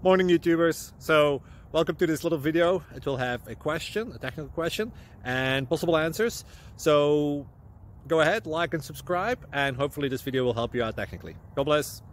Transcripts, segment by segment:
Morning YouTubers. So welcome to this little video. It will have a question, a technical question, and possible answers. So go ahead, like and subscribe, and hopefully this video will help you out technically. God bless.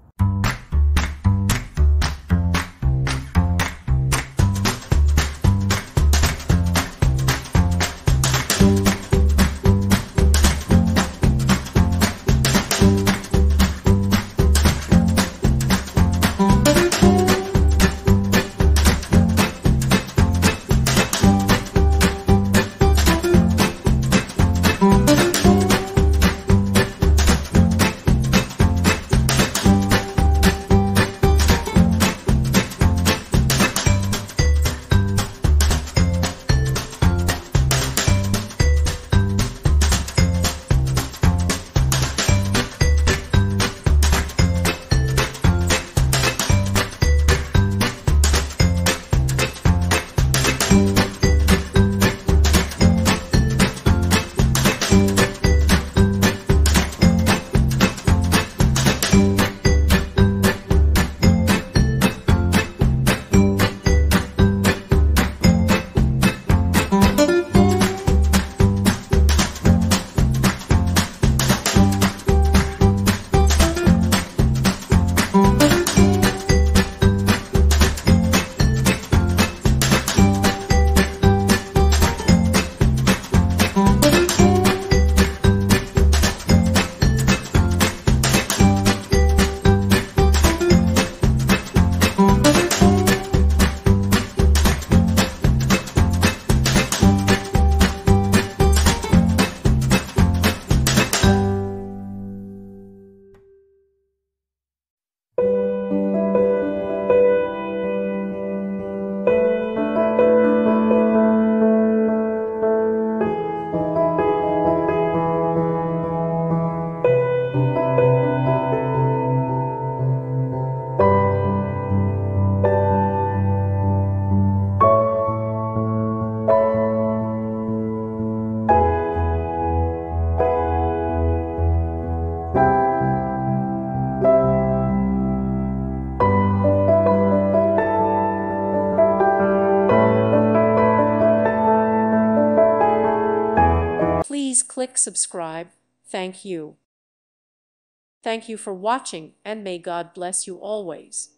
Please click subscribe. Thank you. Thank you for watching, and may God bless you always.